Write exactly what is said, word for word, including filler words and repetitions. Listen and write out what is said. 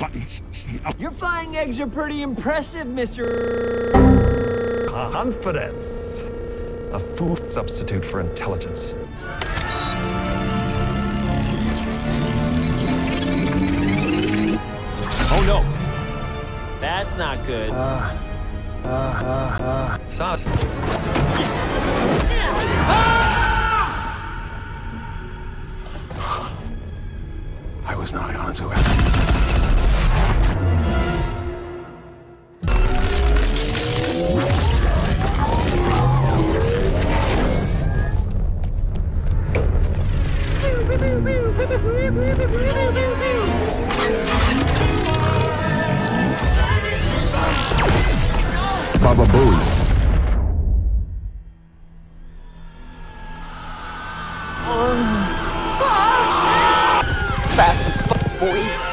Your flying eggs are pretty impressive, Mister Confidence. A food substitute for intelligence. Oh no! That's not good. Uh, uh, uh, uh. Sauce. I was not onto it. Baba Booey. Fast as fuck, boy.